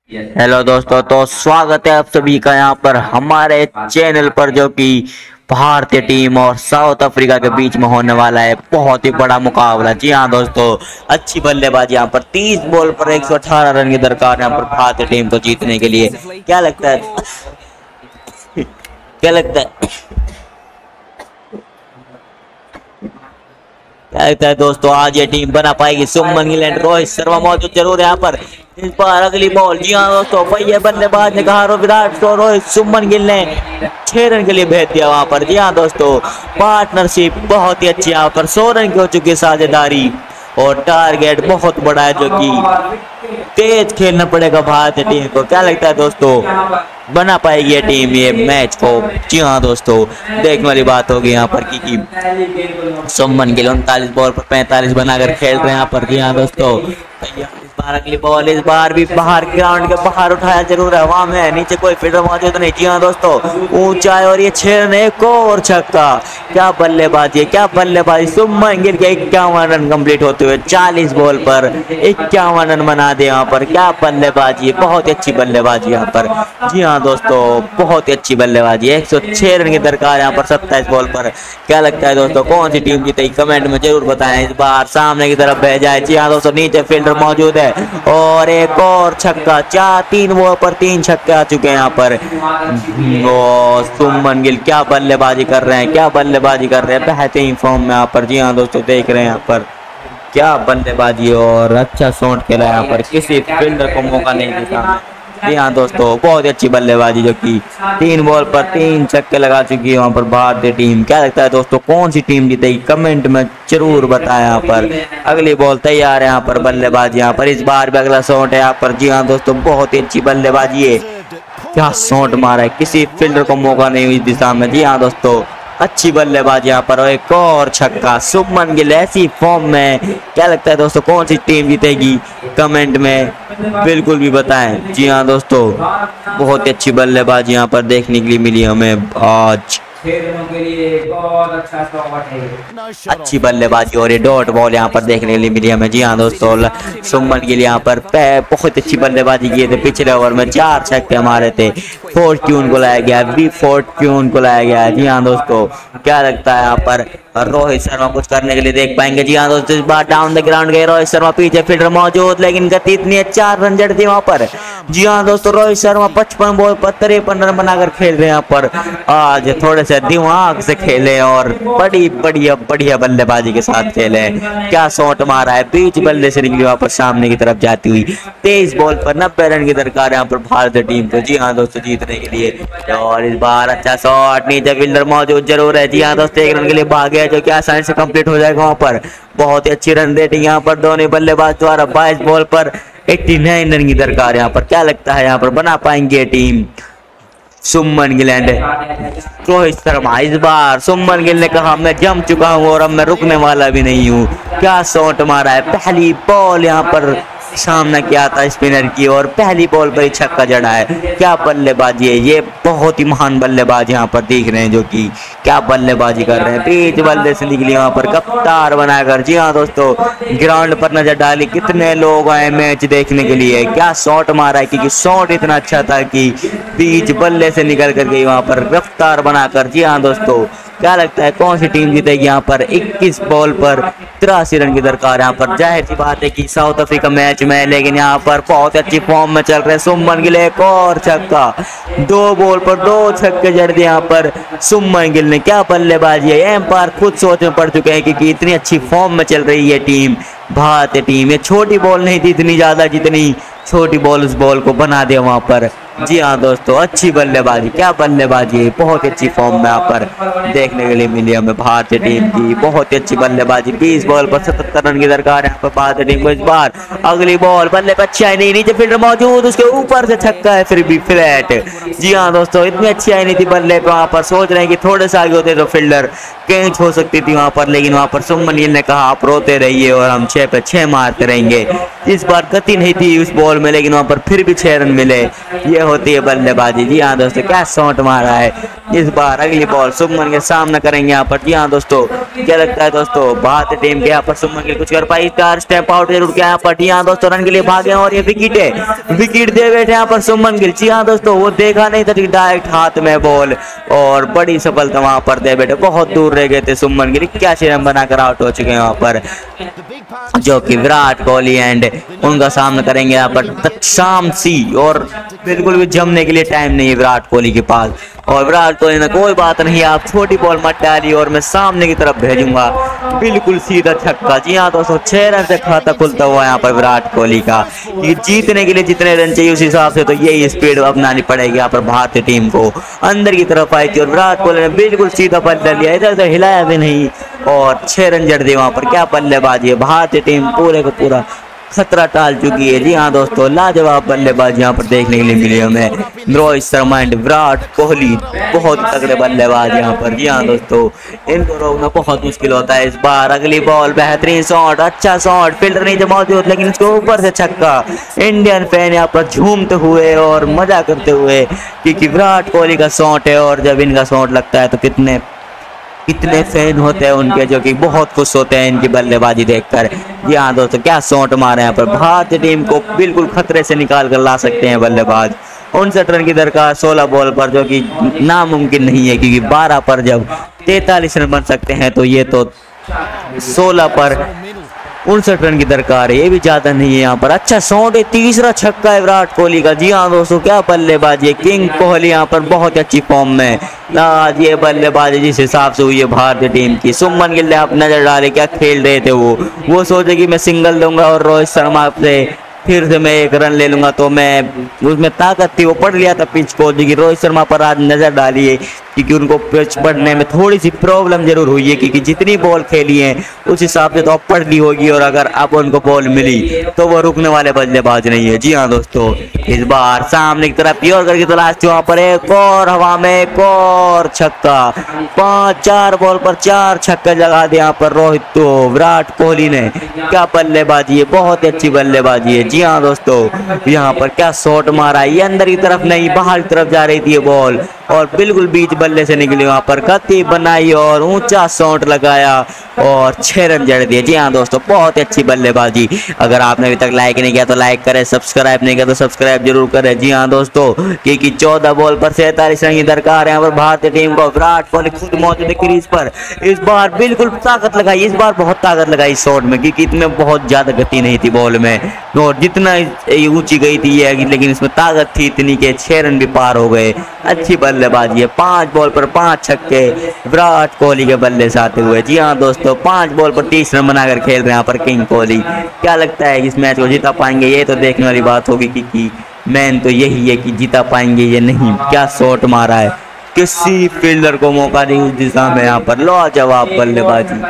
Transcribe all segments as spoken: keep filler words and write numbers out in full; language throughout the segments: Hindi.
हेलो दोस्तों, तो स्वागत है आप सभी का यहाँ पर हमारे चैनल पर, जो कि भारतीय टीम और साउथ अफ्रीका के बीच में होने वाला है बहुत ही बड़ा मुकाबला। जी हाँ दोस्तों, अच्छी बल्लेबाजी यहाँ पर तीस बॉल पर एक सौ अठारह रन की दरकार यहाँ पर भारतीय टीम को जीतने के लिए। क्या लगता है क्या लगता है क्या लगता है दोस्तों, आज ये टीम बना पाएगी? शुभमन गिल एंड रोहित शर्मा मौजूद जरूर है यहाँ पर इस बार। अगली बॉल, जी हाँ दोस्तों, भैया बल्लेबाज ने कहा विराट को रोहित शुभमन गिल ने छह रन के लिए भेज दिया वहां पर। जी हाँ दोस्तों, पार्टनरशिप बहुत ही अच्छी यहाँ पर, सौ रन की हो चुकी साझेदारी और टारगेट बहुत बड़ा है, जो कि तेज खेलना पड़ेगा भारतीय टीम को। क्या लगता है दोस्तों, बना पाएगी ये टीम ये मैच को? जी हाँ दोस्तों, देखने वाली बात होगी यहाँ पर कि शुभमन गिल उनतालीस बॉल पर पैंतालीस बनाकर खेल रहे हैं यहाँ पर। जी हाँ दोस्तों, इस बार अगली बॉल, इस बार भी बाहर ग्राउंड के बाहर उठाया जरूर है, वहां में नीचे कोई फील्डर मौजूद नहीं। जी हाँ दोस्तों, ऊंचाई और ये छह रन, एक और छक्का। क्या बल्लेबाजी, क्या बल्लेबाजी! शुभमन गिल के इक्यावन रन कंप्लीट होते हुए चालीस बॉल पर इक्यावन रन बना दे यहाँ पर। क्या बल्लेबाजी, बहुत ही अच्छी बल्लेबाजी यहाँ पर। जी हाँ दोस्तों, बहुत ही अच्छी बल्लेबाजी, एक सौ छह रन की दरकार यहाँ पर सत्ताईस बॉल पर। क्या लगता है दोस्तों, कौन सी टीम जीतेगी? कमेंट में जरूर बताएं। इस बार सामने की तरफ बह जाए। जी हाँ दोस्तों, नीचे फील्डर मौजूद है और एक और छक्का। चार तीन बॉल पर तीन छक्के आ चुके हैं यहाँ पर। शुभमन गिल क्या बल्लेबाजी कर रहे हैं, क्या बल्लेबाजी कर रहे हैं, बेहतरीन फॉर्म में यहाँ पर। जी हाँ दोस्तों, देख रहे हैं यहाँ पर क्या बल्लेबाजी और अच्छा शॉट खेला यहाँ पर, किसी फील्डर को मौका नहीं दिया। जी हाँ दोस्तों, बहुत अच्छी बल्लेबाजी, जो कि तीन बॉल पर तीन छक्के लगा चुकी है वहाँ पर भारतीय टीम। क्या लगता है दोस्तों, कौन सी टीम जीतेगी? कमेंट में जरूर बताएं यहाँ पर। अगली बॉल तैयार है यहाँ पर बल्लेबाजी यहाँ पर, इस बार भी अगला शॉट है यहाँ पर। जी हाँ दोस्तों, बहुत ही अच्छी बल्लेबाजी है, क्या शॉट मारा है, किसी फील्डर को मौका नहीं हुई इस दिशा में। जी हाँ दोस्तों, अच्छी बल्लेबाजी यहाँ पर, एक और छक्का। शुभमन गिल ऐसी फॉर्म में। क्या लगता है दोस्तों, कौन सी टीम जीतेगी? कमेंट में बिल्कुल भी बताएं। जी हाँ दोस्तों, बहुत ही अच्छी बल्लेबाजी यहाँ पर देखने के लिए मिली हमें आज। अच्छी बल्लेबाजी और ये डॉट बॉल यहाँ पर देखने के लिए मिली हमें। जी हाँ दोस्तों, शुभमन गिल यहाँ पर बहुत अच्छी बल्लेबाजी किए थे। पिछले ओवर में चार छक्के मारे थे। फॉर्च्यून को लाया गया, बी फॉर्च्यून को लाया गया। जी हाँ दोस्तों, क्या लगता है यहाँ पर रोहित शर्मा कुछ करने के लिए देख पाएंगे? जी हाँ दोस्तों, इस बार डाउन द ग्राउंड गए रोहित शर्मा, पीछे फील्डर मौजूद, लेकिन गति इतनी है, चार रन जड़ दी वहां पर। जी हाँ दोस्तों, रोहित शर्मा पचपन बॉल पर तिरपन रन बनाकर खेल रहे हैं यहाँ पर। आज थोड़े से दिमाग से खेले और बड़ी बढ़िया बढ़िया बल्लेबाजी के साथ खेले। क्या शॉट मारा है, बीच बल्ले से निकली वहां पर सामने की तरफ जाती हुई। तेईस बॉल पर नब्बे रन की दरकार यहाँ पर भारतीय टीम को। जी हाँ दोस्तों, जीतने के लिए। और इस बार अच्छा शॉट, नीचे फील्डर मौजूद जरूर है। जी हाँ दोस्तों, एक रन के लिए भागे जो कि आसानी से कंप्लीट हो जाएगा वहां पर। बहुत ही अच्छी रन रेटिंग यहाँ पर दोनों बल्लेबाज द्वारा। बाईस बॉल पर नवासी रन की दरकार यहाँ पर। क्या लगता है यहाँ पर बना पाएंगे टीम? शुभमन गिल एंड रोहित शर्मा। इस बार शुभमन गिल ने कहा मैं जम चुका हूं और अब मैं रुकने वाला भी नहीं हूं। क्या शॉट मारा है, पहली बॉल यहाँ पर सामना किया था स्पिनर की और पहली बॉल पर ही छक्का जड़ा है। क्या बल्लेबाजी है, ये बहुत ही महान बल्लेबाज यहाँ पर दिख रहे हैं, जो कि क्या बल्लेबाजी कर रहे हैं। बीच बल्ले से निकली वहां पर कप्तार बनाकर। जी हाँ दोस्तों, ग्राउंड पर नजर डाली, कितने लोग आए मैच देखने के लिए। क्या शॉट मारा है, क्योंकि शॉट इतना अच्छा था कि बीच बल्ले से निकल कर गई वहां पर रफ्तार बनाकर। जी हाँ दोस्तों, क्या लगता है कौन सी टीम जीतेगी यहाँ पर? इक्कीस बॉल पर तिरासी रन की दरकार यहाँ पर। जाहिर सी बात है कि साउथ अफ्रीका मैच में, लेकिन यहाँ पर बहुत अच्छी फॉर्म में चल रहे शुभमन गिल। एक और छक्का, दो बॉल पर दो छक्के जड़ दिए यहाँ पर शुभमन गिल ने। क्या बल्लेबाजी है, एम्पायर खुद सोच में पड़ चुके हैं, क्योंकि इतनी अच्छी फॉर्म में चल रही है टीम भारतीय टीम। ये छोटी बॉल नहीं थी इतनी ज्यादा, जितनी छोटी बॉल उस बॉल को बना दिया वहां पर। जी हाँ दोस्तों, अच्छी बल्लेबाजी, क्या बल्लेबाजी है, बहुत अच्छी फॉर्म में यहाँ पर देखने के लिए मिली हमें भारतीय टीम की। बहुत ही अच्छी बल्लेबाजी, बीस बॉल पर सतहत्तर रन की दरकार यहाँ पर भारतीय टीम को। इस बार अगली बॉल, बल्ले पर अच्छी आई नहीं, नीचे फील्डर मौजूद, उसके ऊपर से छक्का है, फिर भी फ्लैट। जी हाँ दोस्तों, इतनी अच्छी आई नहीं थी बल्ले पे वहां पर। सोच रहे हैं कि थोड़े से आगे होते तो फील्डर कैच हो सकती थी वहां पर, लेकिन वहां पर शुभमन गिल ने कहा आप रोते रहिए और हम छह पे छह मारते रहेंगे। इस बार गति नहीं थी उस बॉल में, लेकिन वहां पर फिर भी छह रन मिले। ये होती है बल्लेबाजी। जी हाँ दोस्तों, क्या शॉट मारा है। इस बार अगली बॉल शुभमन के सामना करेंगे यहाँ पर। जी हाँ दोस्तों, क्या लगता है दोस्तों भारतीय टीम के यहाँ पर सुमन गिल कुछ कर पाई? चार स्टेप आउट जरूर किया यहाँ पर। जी हाँ दोस्तों, रन के लिए भागे और ये विकेट है, विकेट दे बैठे यहाँ पर सुमन गिल। जी हाँ दोस्तों, वो देखा नहीं था, डायरेक्ट हाथ में बॉल और बड़ी सफलता वहां पर दे बैठे। बहुत दूर रह गए थे सुमन गिल, क्या रन बनाकर आउट हो चुके हैं वहां पर, जो कि विराट कोहली एंड उनका सामना करेंगे यहाँ पर शाम सी। और बिल्कुल भी जमने के लिए टाइम नहीं है विराट कोहली के पास। और विराट कोहली ने कोई बात नहीं, आप छोटी बॉल मत डालिए और मैं सामने की तरफ भेजूंगा, बिल्कुल सीधा छक्का। जी हाँ दोस्तों, छह रन से खाता खुलता हुआ यहाँ पर विराट कोहली का। ये जीतने के लिए जितने रन चाहिए उस हिसाब से तो यही स्पीड अपनानी पड़ेगी यहाँ पर भारतीय टीम को। अंदर की तरफ आई थी और विराट कोहली ने बिल्कुल सीधा बल्ला लिया, इधर उधर हिलाया भी नहीं और छह रन जड़ दिए वहां पर। क्या बल्लेबाजी है, भारतीय टीम पूरे को पूरा खतरा टाल चुकी है। जी हाँ दोस्तों, लाजवाब बल्लेबाजी यहाँ पर देखने के लिए मिली हमें। रोहित शर्मा एंड विराट कोहली बहुत तगड़े बल्लेबाज यहाँ पर। जी हाँ दोस्तों, इनको रोकना बहुत मुश्किल होता है इस बार। अगली बॉल, बेहतरीन शॉट, अच्छा शॉट, फील्डर नहीं मौजूद लेकिन इसको ऊपर से छक्का। इंडियन फैन यहाँ पर झूमते हुए और मजा करते हुए, क्योंकि विराट कोहली का शॉट है और जब इनका शॉट लगता है तो कितने कितने फैन होते हैं उनके, जो कि बहुत खुश होते हैं इनकी बल्लेबाजी देखकर। जी हाँ दोस्तों, क्या शॉट मारे यहाँ पर। भारतीय टीम को बिल्कुल खतरे से निकाल कर ला सकते हैं बल्लेबाज। उनसठ रन की दरकार सोलह बॉल पर, जो कि नामुमकिन नहीं है, क्योंकि बारह पर जब तैतालीस रन बन सकते हैं तो ये तो सोलह पर उनसठ रन की दरकार है, ये भी ज्यादा नहीं है यहाँ पर। अच्छा शॉट है, तीसरा छक्का है विराट कोहली का। जी हाँ दोस्तों, क्या बल्लेबाजी है। किंग कोहली यहाँ पर बहुत अच्छी फॉर्म में। आज ये बल्लेबाजी जिस हिसाब से हुई है भारतीय टीम की, सुमन गिल ने आप नजर डाले क्या खेल रहे थे वो वो सोचे कि मैं सिंगल दूंगा और रोहित शर्मा से फिर से मैं एक रन ले लूंगा, तो मैं उसमें ताकत थी, वो पढ़ लिया था पिच को। जी रोहित शर्मा पर आज नजर डालिए, क्योंकि उनको पिच पढ़ने में थोड़ी सी प्रॉब्लम जरूर हुई है, क्योंकि जितनी बॉल खेली है उस हिसाब से तो अब पढ़ ली होगी। और अगर अब उनको बॉल मिली तो वो रुकने वाले बल्लेबाज नहीं है। जी हाँ दोस्तों, इस बार सामने की तरफ प्योर करके तलाश थी, वहां पर एक और हवा में एक और छक्का। पांच चार बॉल पर चार छक्के लगा दिए यहाँ पर रोहित तो विराट कोहली ने। क्या बल्लेबाजी है, बहुत ही अच्छी बल्लेबाजी है। जी हाँ दोस्तों, यहाँ पर क्या शॉट मारा, ये अंदर की तरफ नहीं बाहर की तरफ जा रही थी ये बॉल और बिल्कुल बीच बल्ले से निकली, वहां पर गति बनाई और ऊंचा शॉट लगाया और छह रन जड़ दिए। जी हाँ दोस्तों, बहुत ही अच्छी बल्लेबाजी। अगर आपने अभी तक लाइक नहीं किया तो लाइक करें, सब्सक्राइब नहीं किया तो सब्सक्राइब जरूर करें। जी हाँ दोस्तों, क्योंकि चौदह बॉल पर सैंतालीस रन की दरकार है यहाँ पर भारतीय टीम को। विराट कोहली खुद मौजूद है क्रीज पर, इस बार बिल्कुल ताकत लगाई, इस बार बहुत ताकत लगाई शॉट में, क्योंकि इसमें बहुत ज्यादा गति नहीं थी बॉल में और जितना ऊंची गई थी ये, लेकिन इसमें ताकत थी इतनी के छह रन भी पार हो गए। अच्छी बल्लेबाजी है, पांच बॉल पर पांच छक्के विराट कोहली के बल्ले से आते हुए। जी हाँ दोस्तों, पांच बॉल पर तीस रन बनाकर खेल रहे हैं यहाँ पर किंग कोहली। क्या लगता है इस मैच को जीता पाएंगे, ये तो देखने वाली बात होगी, क्योंकि मेन तो यही है कि जीता पाएंगे ये नहीं। क्या शॉट मारा है, किसी फील्डर को मौका नहीं उस दिशा में, यहाँ पर लाजवाब बल्लेबाजी।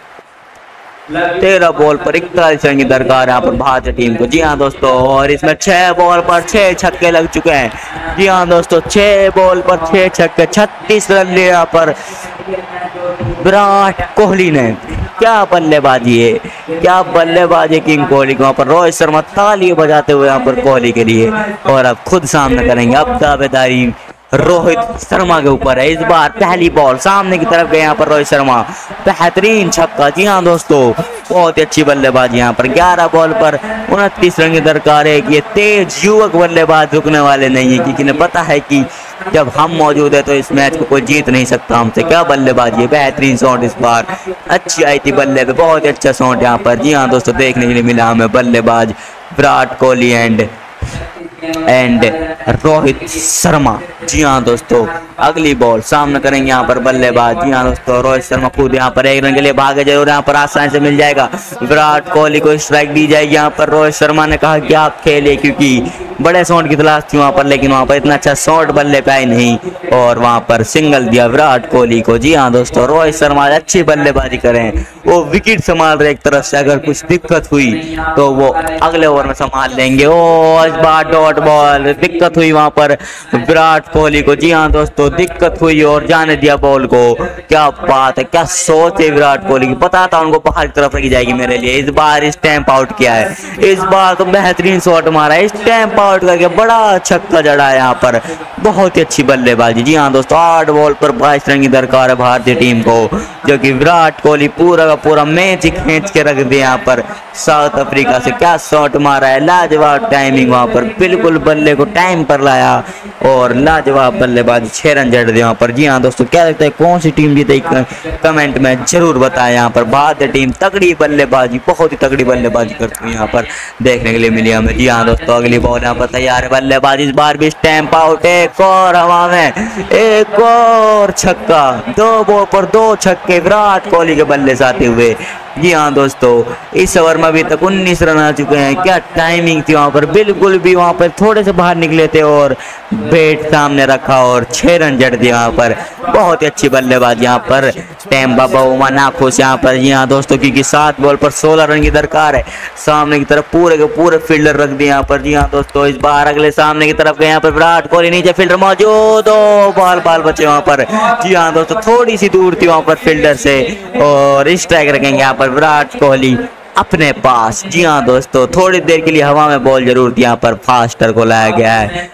तेरह बॉल पर इकतालीस रन की दरकार यहाँ पर भारतीय टीम को। जी हाँ दोस्तों, और इसमें छह बॉल पर छह छक्के लग चुके हैं। जी हाँ दोस्तों, छह बॉल पर छह छक्के, छत्तीस रन लिए यहाँ पर विराट कोहली ने। क्या बल्लेबाजी है, क्या बल्लेबाजी किंग कोहली को। वहाँ पर रोहित शर्मा ताली बजाते हुए यहाँ पर कोहली के लिए, और अब खुद सामना करेंगे। अब दावेदारी रोहित शर्मा के ऊपर है। इस बार पहली बॉल सामने की तरफ गए यहाँ पर रोहित शर्मा, बेहतरीन छक्का। जी हाँ दोस्तों, बहुत ही अच्छी बल्लेबाजी यहाँ पर। ग्यारह बॉल पर उनतीस रन की दरकार है। ये तेज युवक बल्लेबाज रुकने वाले नहीं है, क्योंकि इन्हें पता है कि जब हम मौजूद है तो इस मैच को कोई जीत नहीं सकता हमसे। क्या बल्लेबाजी है, बेहतरीन शॉट इस बार अच्छी आई थी बल्ले पे, बहुत ही अच्छा शॉट यहाँ पर। जी हाँ दोस्तों, देखने के लिए मिला हमें बल्लेबाज विराट कोहली एंड एंड रोहित शर्मा। जी हाँ दोस्तों, अगली बॉल सामने करेंगे यहाँ पर बल्लेबाज। जी हाँ दोस्तों, रोहित शर्मा खुद यहाँ पर एक रन के लिए भागे जरूर, यहाँ पर आसानी से मिल जाएगा। विराट कोहली को स्ट्राइक दी जाएगी यहाँ पर। रोहित शर्मा ने कहा कि आप खेलिए, क्योंकि बड़े शॉट की तलाश थी वहां पर, लेकिन वहां पर इतना अच्छा शॉट बल्ले पे आई नहीं और वहां पर सिंगल दिया विराट कोहली को। जी हाँ दोस्तों, रोहित शर्मा अच्छी बल्लेबाजी करें, वो विकेट संभाल रहे एक तरफ से, अगर कुछ दिक्कत हुई तो वो अगले ओवर में संभाल लेंगे। ओ इस बार डॉट बॉल, दिक्कत हुई वहां पर विराट कोहली को। जी हाँ दोस्तों, दिक्कत हुई और जाने दिया बॉल को। क्या बात है, क्या सोच है विराट कोहली की, पता था उनको बाहर की तरफ रखी जाएगी मेरे लिए। इस बार स्टैंप आउट किया है, इस बार तो बेहतरीन शॉट मारा है, स्टैंप आउट करके बड़ा छक्का जड़ा है यहाँ पर, बहुत ही अच्छी बल्लेबाजी। जी हाँ दोस्तों, आठ बॉल पर बाईस रन की दरकार है भारतीय टीम को, जो कि विराट कोहली पूरा का पूरा मैच ही खींच के रख दिया यहाँ पर। साउथ अफ्रीका से क्या शॉट मारा है, लाजवाब टाइमिंग, वहाँ पर बिल्कुल बल्ले को टाइम पर लाया और लाजवाब बल्लेबाजी, छह रन जड़ दिए वहाँ पर। जी हाँ दोस्तों, क्या लगता है कौन सी टीम जीते कमेंट में जरूर बताएं। यहाँ पर भारतीय टीम तगड़ी बल्लेबाजी, बहुत ही तगड़ी बल्लेबाजी करती है यहाँ पर देखने के लिए मिली हमें। जी हाँ दोस्तों, अगली बॉल यहाँ पर तैयार है बल्लेबाजी, इस बार भी स्टैंप आउट, एक और हवा में, एक और छक्का, दो बॉल पर दो छक्के विराट कोहली के बल्ले से आते हुए। जी हाँ दोस्तों, इस ओवर में अभी तक उन्नीस रन आ चुके हैं। क्या टाइमिंग थी वहाँ पर, बिल्कुल भी वहाँ पर थोड़े से बाहर निकले थे और बैट सामने रखा और छह रन जड़ दिया वहाँ पर। बहुत ही अच्छी बल्लेबाजी यहाँ पर टेम बाबा उमा नाखुश यहाँ पर। जी हाँ दोस्तों, क्योंकि सात बॉल पर सोलह रन की दरकार है, सामने की तरफ पूरे के पूरे फील्डर रख दिए यहाँ पर। जी हाँ दोस्तों, इस बार अगले सामने की तरफ गए यहाँ पर विराट कोहली, नीचे फील्डर मौजूद, दो बॉल बाल बचे वहाँ पर। जी हाँ दोस्तों, थोड़ी सी दूर थी वहाँ पर फील्डर से और स्ट्राइक रखेंगे यहाँ पर विराट कोहली अपने पास। जी हाँ दोस्तों, थोड़ी देर के लिए हवा में बॉल जरूर थी यहाँ पर, फास्टर को लाया गया है,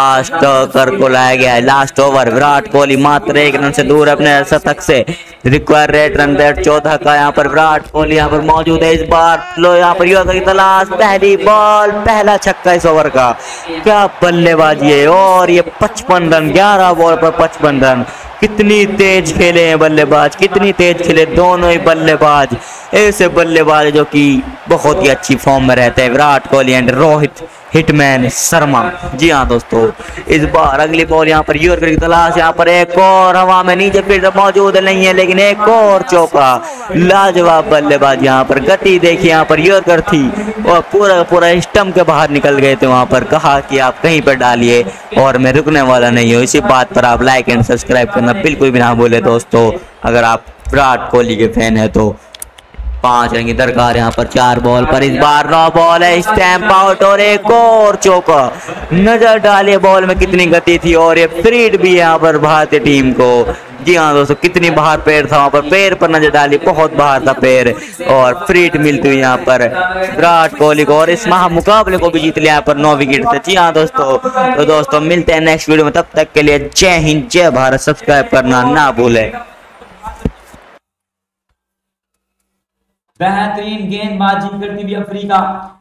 फास्टर को लाया गया है। लास्ट ओवर, विराट कोहली मात्र एक रन से दूर अपने शतक से, रिक्वायर रेट रन रेट चौदह का यहाँ पर विराट कोहली यहाँ पर मौजूद है। इस बार लो यहाँ पर युवा की तलाश, पहली बॉल, पहला छक्का इस ओवर का, क्या बल्लेबाजी है। और ये पचपन रन, ग्यारह बॉल पर पचपन रन, कितनी तेज खेले हैं बल्लेबाज, कितनी तेज खेले दोनों ही बल्लेबाज, ऐसे बल्लेबाज जो कि बहुत ही अच्छी फॉर्म में रहते हैं, विराट कोहली एंड रोहित हिटमैन शर्मा। जी हाँ दोस्तों, इस बार अगली बॉल यहाँ पर यॉर्कर की तलाश, यहाँ पर एक और हवा में, नीचे फील्डर मौजूद नहीं है लेकिन एक और चौका, लाजवाब बल्लेबाज यहाँ पर। गति देखिए यहाँ पर यॉर्कर थी और पूरा पूरा स्टंप के बाहर निकल गए थे वहाँ पर। कहा कि आप कहीं पर डालिए और मैं रुकने वाला नहीं हूँ। इसी बात पर आप लाइक एंड सब्सक्राइब करना बिल्कुल भी ना भूले दोस्तों, अगर आप विराट कोहली के फैन है तो। पांच रन की दरकार यहाँ पर, चार बॉल पर, इस बार नौ बॉल है, स्टैंप आउट और एक और चौका। नजर डालिए बॉल में कितनी गति थी और ये फ्रीड भी यहाँ पर भारतीय टीम को। जी हाँ दोस्तों, कितनी बाहर पैर था वहाँ पर, पैर पर नजर डाली, बहुत बाहर था पैर और फ्रीड मिलती हुई यहाँ पर विराट कोहली को, और इस महा मुकाबले को भी जीत लिया यहाँ पर नौ विकेट से। जी हाँ दोस्तों, तो दोस्तों मिलते हैं नेक्स्ट वीडियो में, तब तक के लिए जय हिंद, जय भारत, सब्सक्राइब करना ना भूले। बेहतरीन गेंदबाजी करती हुई अफ्रीका